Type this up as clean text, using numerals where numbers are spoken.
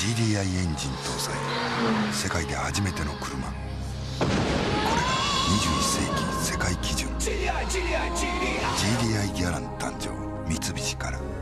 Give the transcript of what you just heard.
GDI エンジン搭載、世界で初めての車。これが21世紀世界基準 GDI ギャラン誕生。三菱から。